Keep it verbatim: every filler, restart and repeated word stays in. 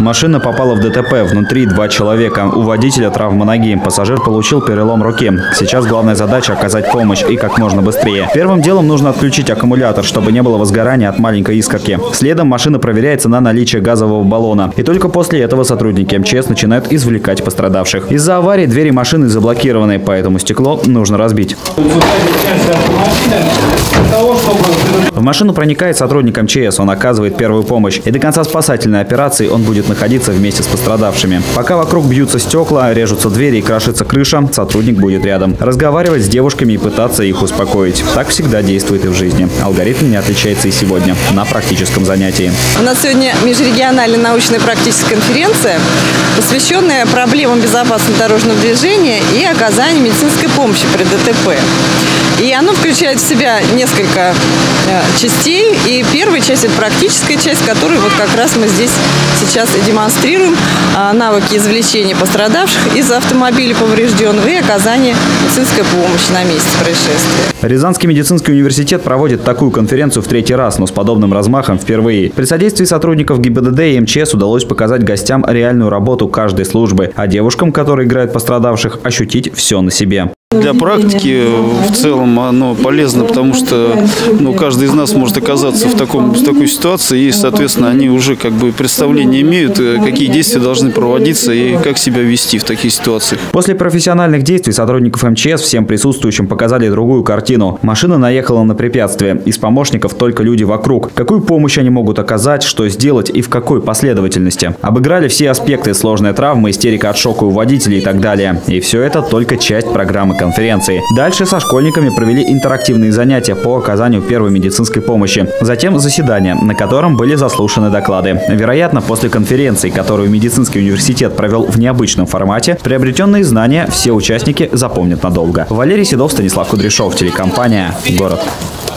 Машина попала в ДТП. Внутри два человека. У водителя травма ноги. Пассажир получил перелом руки. Сейчас главная задача – оказать помощь и как можно быстрее. Первым делом нужно отключить аккумулятор, чтобы не было возгорания от маленькой искорки. Следом машина проверяется на наличие газового баллона. И только после этого сотрудники МЧС начинают извлекать пострадавших. Из-за аварии двери машины заблокированы, поэтому стекло нужно разбить. В машину проникает сотрудник МЧС. Он оказывает первую помощь. И до конца спасательной операции он будет находиться вместе с пострадавшими. Пока вокруг бьются стекла, режутся двери и крошится крыша, сотрудник будет рядом. Разговаривать с девушками и пытаться их успокоить. Так всегда действует и в жизни. Алгоритм не отличается и сегодня на практическом занятии. У нас сегодня межрегиональная научная практическая конференция, посвященная проблемам безопасного дорожного движения и оказанию медицинской помощи при ДТП. И оно включает в себя несколько частей. И первая часть – это практическая часть, которую вот как раз мы здесь сейчас и демонстрируем. Навыки извлечения пострадавших из автомобиля поврежденного и оказания медицинской помощи на месте происшествия. Рязанский медицинский университет проводит такую конференцию в третий раз, но с подобным размахом впервые. При содействии сотрудников ГИБДД и МЧС удалось показать гостям реальную работу каждой службы, а девушкам, которые играют пострадавших, ощутить все на себе. Для практики в целом оно полезно, потому что ну, каждый из нас может оказаться в, таком, в такой ситуации, и, соответственно, они уже как бы представление имеют, какие действия должны проводиться и как себя вести в таких ситуациях. После профессиональных действий сотрудников МЧС всем присутствующим показали другую картину. Машина наехала на препятствие. Из помощников только люди вокруг. Какую помощь они могут оказать, что сделать и в какой последовательности. Обыграли все аспекты: сложная травма, истерика от шока у водителей и так далее. И все это только часть программы конференции. Дальше со школьниками провели интерактивные занятия по оказанию первой медицинской помощи. Затем заседание, на котором были заслушаны доклады. Вероятно, после конференции, которую медицинский университет провел в необычном формате, приобретенные знания все участники запомнят надолго. Валерий Седов, Станислав Кудряшов, телекомпания «Город».